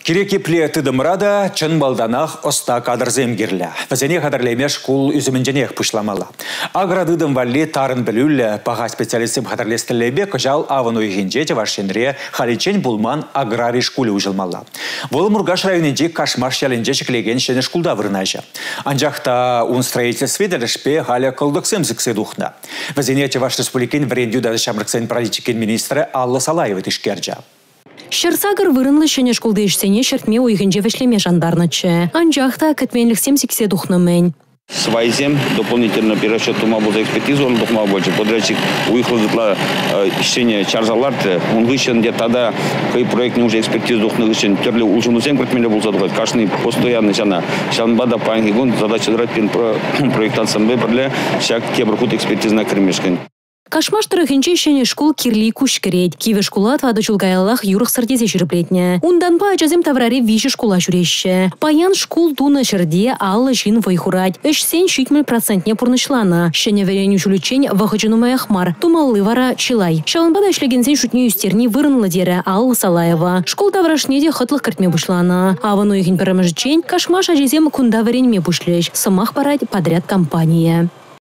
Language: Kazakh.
Кирекепле тыдымрада чын балданах оста кадрзем кирлі. Візене қадырлеме шкул үзімінденех пұшламала. Аградыдым валли тарын білулі паға специалистім қадырлестілебе күжал авыну егенжеті вашшенре халичен булман аграри шкулі ұжылмала. Волы Мургаш районенде кашмаш ялінже шеклеген шене шкулда вырнайжа. Анжақта он строительстве дәлішпе халя кылдықсым зіксе дұхна. Візене Чуваш республикин врендю дады шамрықсын политикин министрі Алла Салаева тишкерджа. Шерсагыр вырынлы шене шкулды ішсене шертме ойгынже вешлеме жандарнычы. Анжақта кітменлік семсіксе дұхнымен. Свайзем дополнительно перерасчет тума был за экспертизу, он духма больше. Подрядчик уехал за ищение чарзаларты, он вышел где тогда, кой проект не уже экспертизу духна вышел, терли уже ну 7 квартиров был задавать, каждый постоянно сяна. Шанбада пангигон задача драть пин проектациям выбрали, всяк кебрухут экспертизна кремешкин. Кашмаш тарахинче шене школ кирли кушкерет. Киве шкула твады чулгаялах юрых сардезе жүріплетне. Унданпа ажазем таврари виші шкула жүрещі. Паян шкул туна шерде аллы жин вайхурать. Эшсен 60% пурнышлана. Шене вереню жүлічен вахычынумай ахмар. Тумаллы вара чилай. Шаланбада эшлегенсен шутне юстерни вырынлы дере Алла Салаева. Школ таврашнеде хытлых картме бушлана. Авану ихин пірамыжычен Кашмаш ажазем кунда веренме бушлеш. Самах парать подряд компания.